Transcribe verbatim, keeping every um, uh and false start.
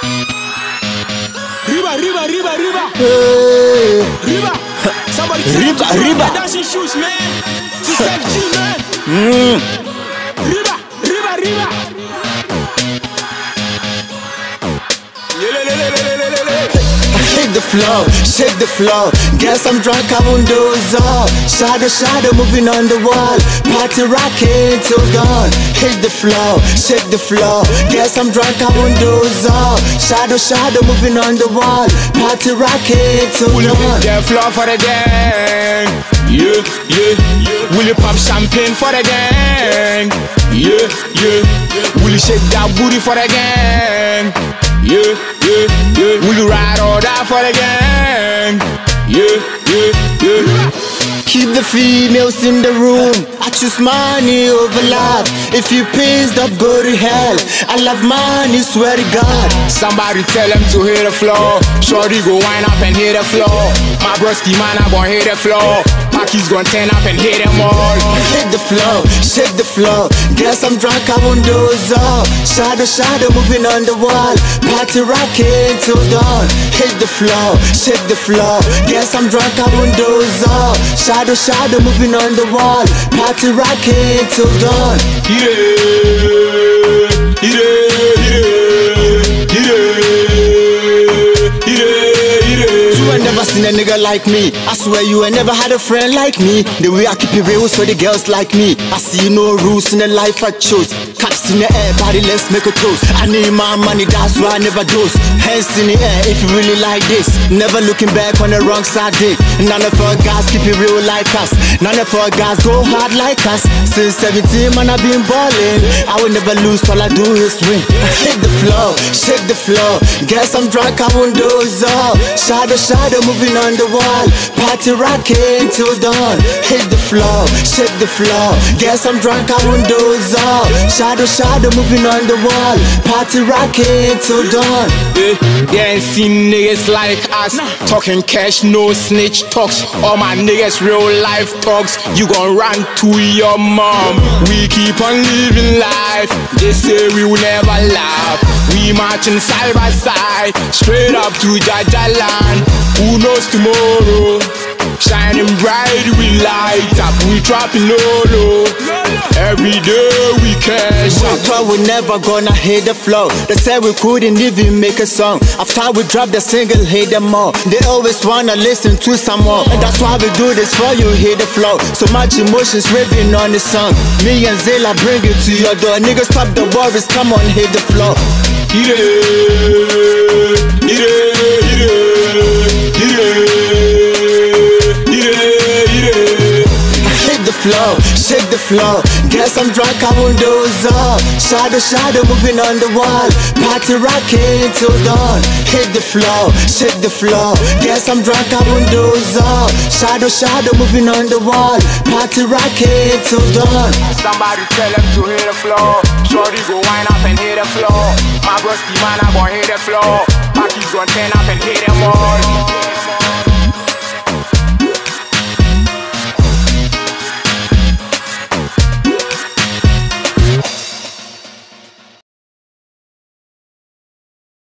Riba, riba, riba, riba. Hey. Riba. Somebody Riba, riba. Dancing shoes, man. To F G, man. Mm. Riba, riba, riba. Hit the floor, shake the floor. Guess I'm drunk, I won't doze off. Shadow, shadow, moving on the wall. Party rocking till dawn. Hit the floor, shake the floor. Guess I'm drunk, I won't doze off. Shadow, shadow, moving on the wall. Party rocking till Will you dawn. beat the floor for the gang? Yeah, yeah, yeah. Will you pop champagne for the gang? Yeah, yeah, yeah. Will you shake that booty for the gang? Yeah, yeah, yeah. Will you ride or die for the gang? Yeah, yeah, yeah. Keep the females in the room. I choose money over love. If you pissed up, go to hell. I love money, swear to God. Somebody tell him to hit the floor. Shorty go wind up and hit the floor. My broski man, I gon' hit the floor. Packy's gon' turn up and hit them all. Hit the floor, shake the floor. Guess I'm drunk, I won't doze off. Shadow, shadow, moving on the wall. Party rocking till dawn. Hit the floor, shake the floor. Guess I'm drunk, I won't doze off. Shadow, shadow, moving on the wall. Party rocking till dawn. Yeah, yeah, yeah, yeah, yeah. You ain't never seen a nigga like me. I swear you ain't never had a friend like me. The way I keep it real for the girls like me. I see no rules in the life I chose. Caps in the air, body, let's make a toast. I need my money, that's why I never dose. Hands in the air if you really like this. Never looking back on the wrong side dick. None of our guys keep it real like us. None of our guys go hard like us. Since seventeen, man, I've been ballin'. I will never lose, all I do is win. Hit the floor, shake the floor. Guess I'm drunk, I won't doze off. Shadow, shadow, moving on the wall. Party rocking till dawn. Hit the floor, shake the floor. Guess I'm drunk, I won't doze off. Shadow, shadow, moving on the wall. Party rocking till dawn. Yeah, they ain't seen niggas like us. Talking cash, no snitch talks. All my niggas real life talks. You gon' run to your mom. We keep on living life. They say we will never laugh. We marching side by side, straight up to Jajaland. Who knows tomorrow? Shining bright, we light up. We dropping low low. Every day we cash We up. thought we never gonna hit the flow. They said we couldn't even make a song. After we dropped the single, hit them all. They always wanna listen to some more. And that's why we do this for you, hit the flow. So much emotions raving on the song. Me and Zilla bring it to your door. Niggas stop the worries, come on, hit the floor. Yeah, yeah, yeah, yeah. Hit the floor, shake the floor. Guess I'm drunk, I won't doze off. Shadow, shadow, moving on the wall. Party rocking till dawn. Hit the floor, shake the floor. Guess I'm drunk, I won't doze off. Shadow, shadow, moving on the wall. Party rocking till dawn. Somebody tell him to hit the floor. Shorty go wind up and hit the floor. My broski man, I gon' hit the floor. Packy's gon' turn up and hit them all.